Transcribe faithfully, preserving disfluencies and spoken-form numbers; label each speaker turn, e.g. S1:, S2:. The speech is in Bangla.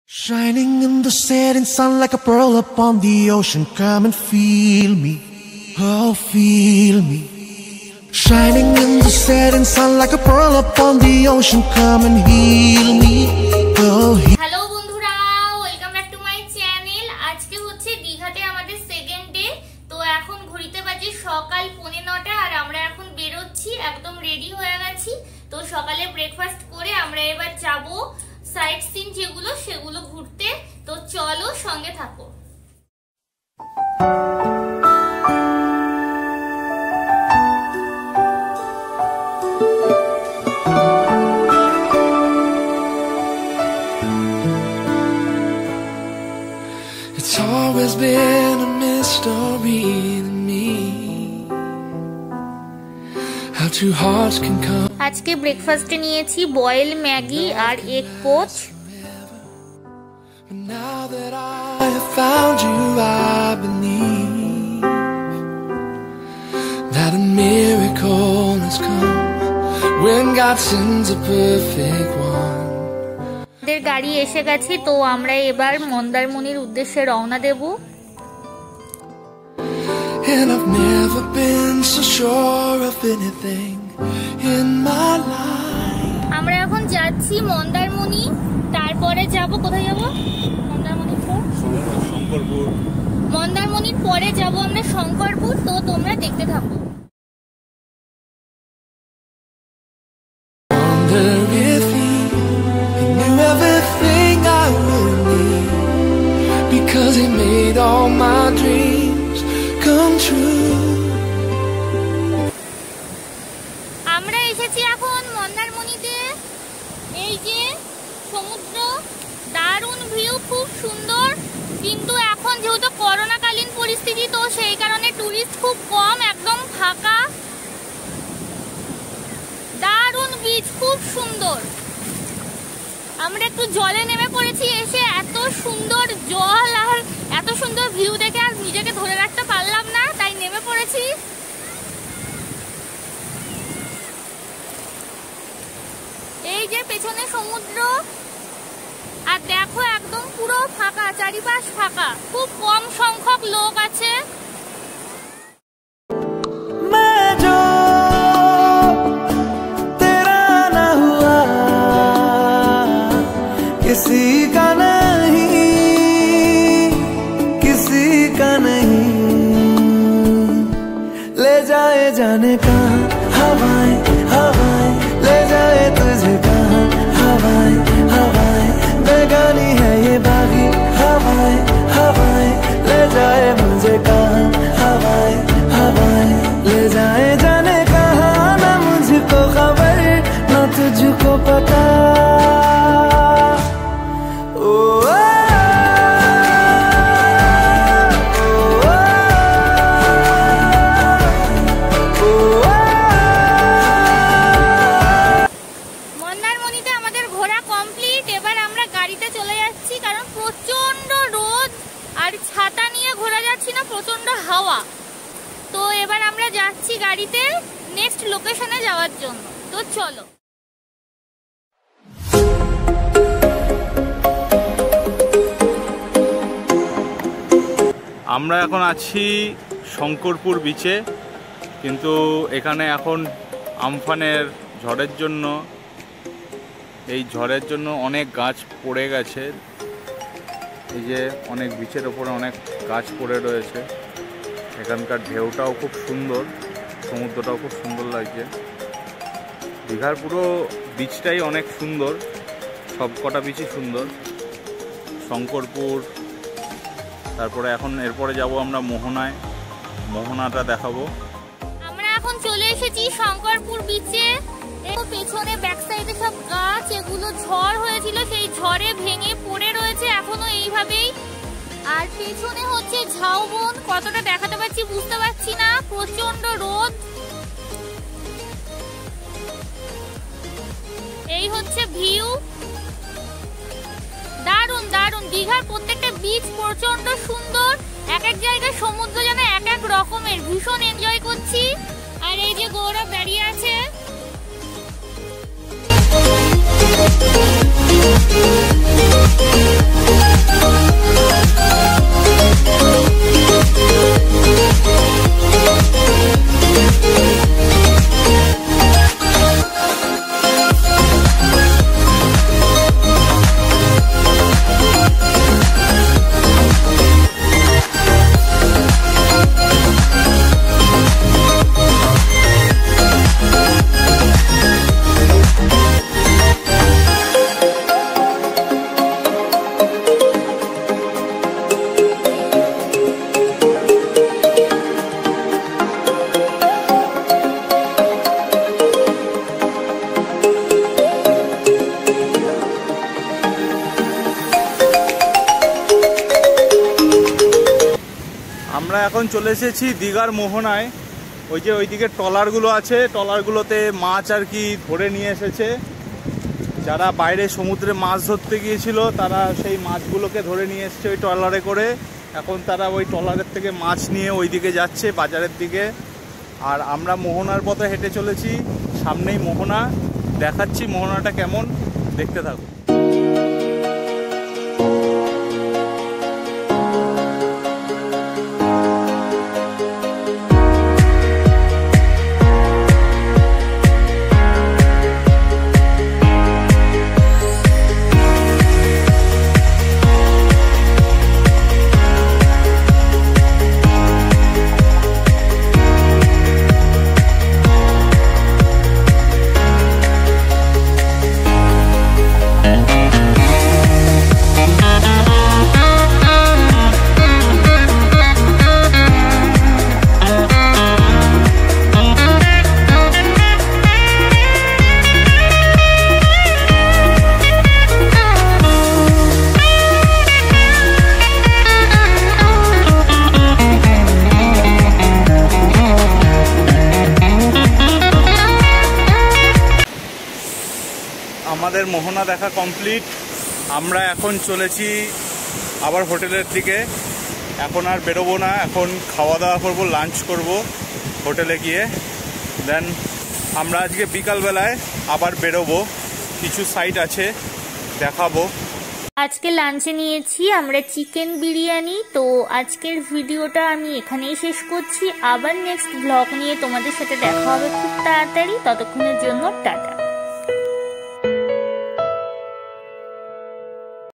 S1: Shining in the setting sun like a pearl upon the ocean. Come and feel me, oh feel me. Shining in the setting sun like a pearl upon the ocean. Come and heal me, oh heal.
S2: Hello বন্ধুরা, welcome back to my channel. আজকে হচ্ছে দীঘাতে আমাদের সেকেন্ড ডে। তো এখন ঘড়িতে বাজে সকাল পৌনে নটা আর আমরা এখন বেরোচ্ছি, একদম রেডি হয়ে গেছি। তো সকালে ব্রেকফাস্ট করে আমরা এবার যাব সাইট সিন যেগুলো সেগুলো ঘুরতে। তো চলো সঙ্গে থাকো।
S1: It's always been a mystery to me how two hearts can come.
S2: আজকে ব্রেকফাস্টে নিয়েছি বয়েল ম্যাগি আর egg poach.
S1: Now that I have found you, I believe that a miracle has come when God sends a perfect one.
S2: আমাদের গাড়ি এসে গেছে, তো আমরা এবার মন্দারমণির উদ্দেশ্যে রওনা দেব।
S1: And I've never been so sure of anything in my life.
S2: আমরা এখন যাচ্ছি মন্দারমণি, তারপরে যাব কোথায় যাব? মন্দারমণির পর শঙ্করপুর। মন্দারমণির পরে যাব আমরা শঙ্করপুর। তো তোমরা দেখতে থাকো।
S1: Wonder if he knew everything I would need, because he made all my dreams come true.
S2: আমরা এসেছি এখন মন্দারমণিতে। এই যে সমুদ্র, দারুণ ভিউ, খুব সুন্দর। কিন্তু এখন যেহেতু করোনাকালীন পরিস্থিতি, তো সেই কারণে টুরিস্ট খুব কম, একদম ফাঁকা। দারুণ বিচ, খুব সুন্দর। আমরা একটু জলে নেমে পড়েছি, এসে এত সুন্দর জল আর এত সুন্দর ভিউ দেখে আর নিজেকে ধরে রাখতে পারলাম না, তাই নেমে পড়েছি। এই যে পেছনে সমুদ্র, আর দেখো একদম পুরো ফাঁকা, চারিপাশ ফাঁকা, খুব কম সংখ্যক লোক আছে।
S1: किसी का नहीं, किसी का नहीं, ले जाए जाने कहाँ हवाएं हवाएं, ले जाए तुझे कहाँ हवाएं हवाएं, बेगानी है ये बागी हवाएं हवाएं, ले जाए मुझे कहाँ हवाएं हवाएं, ले जाए जाने कहाँ, ना मुझको खबर ना तुझको पता।
S2: ছাতা নিয়ে ঘোরা যাচ্ছি না, প্রচন্ড হাওয়া। তো এবার আমরা যাচ্ছি গাড়িতে নেক্সট লোকেশনে যাওয়ার জন্য। তো চলো।
S3: আমরা এখন আছি শঙ্করপুর বিচে, কিন্তু এখানে এখন আমফানের ঝড়ের জন্য এই ঝড়ের জন্য অনেক গাছ পড়ে গেছে। এই যে অনেক বিচের ওপরে অনেক গাছ পড়ে রয়েছে। এখানকার ঢেউটাও খুব সুন্দর, সমুদ্রটাও খুব সুন্দর লাগছে। দীঘার পুরো বিচটাই অনেক সুন্দর, সব কটা বিচই সুন্দর। শঙ্করপুর, তারপরে এখন এরপরে যাব আমরা মোহনায়, মোহনাটা দেখাবো।
S2: আমরা এখন চলে এসেছি শঙ্করপুর বিচে। পেছনে ব্যাক সাইডে সব গাছ, এগুলো ঝড় হয়েছিল, সেই ঝড়ে ভেঙে পড়ে রয়েছে এখনো এইভাবেই। আর পেছনে হচ্ছে ঝাউবন, কতটা দেখাতে পারছি বুঝতে পারছি না, প্রচন্ড রোদ। এই হচ্ছে ভিউ, দারুণ দারুণ। দীঘার প্রত্যেকটা বিচ প্রচন্ড সুন্দর, এক এক জায়গায় সমুদ্র যেন এক এক রকমের, ভীষণ এনজয় করছি। আর এই যে গৌরব দাঁড়িয়ে আছে।
S1: We'll be right back.
S3: আমরা এখন চলে এসেছি দীঘার মোহনায়। ওই যে ওইদিকে ট্রলারগুলো আছে, ট্রলারগুলোতে মাছ আর কি ধরে নিয়ে এসেছে। যারা বাইরে সমুদ্রে মাছ ধরতে গিয়েছিল তারা সেই মাছগুলোকে ধরে নিয়ে এসছে ওই ট্রলারে করে। এখন তারা ওই ট্রলারের থেকে মাছ নিয়ে ওই দিকে যাচ্ছে বাজারের দিকে। আর আমরা মোহনার পথে হেঁটে চলেছি, সামনেই মোহনা, দেখাচ্ছি মোহনাটা কেমন, দেখতে থাকো। আমাদের মোহনা দেখা কমপ্লিট। আমরা এখন চলেছি আবার হোটেলের দিকে। এখন আর বেরোবো না, এখন খাওয়া দাওয়া করবো, লাঞ্চ করব হোটেলে গিয়ে। দেন আমরা আজকে বিকালবেলায় আবার বেরোবো, কিছু সাইট আছে দেখাবো।
S2: আজকে লাঞ্চে নিয়েছি আমরা চিকেন বিরিয়ানি। তো আজকের ভিডিওটা আমি এখানেই শেষ করছি। আবার নেক্সট ব্লগ নিয়ে তোমাদের সাথে দেখা হবে খুব তাড়াতাড়ি। ততক্ষণের জন্য টাটা।